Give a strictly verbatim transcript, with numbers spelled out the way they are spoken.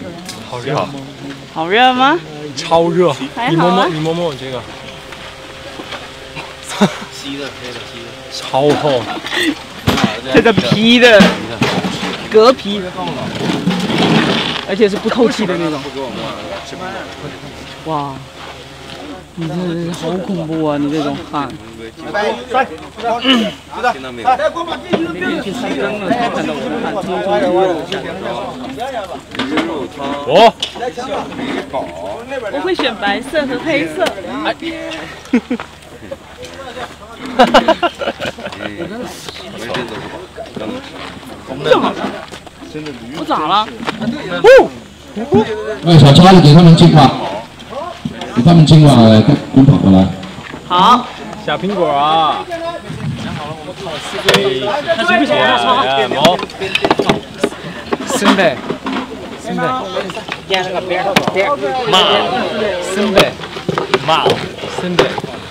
好热， 好热吗？ 超热！你摸摸， 还好啊。 你摸摸我这个， 吸的，黑的吸的， 超厚。 这个皮的，革皮，而且是不透气的那种。哇，你真的是好恐怖啊！你这种汗。 听到没有？ 那天去参观了才看到我的汗，偷偷猪肉下肉汤。 我。 我会选白色和黑色。哎。 哈哈哈！ 我咋了？ 哎，小超，给他们进化，给他们进化，呃，滚跑过来。 好。 小苹果啊！ 他行不行啊？ 毛。森贝，森贝。妈，森贝，妈，森贝。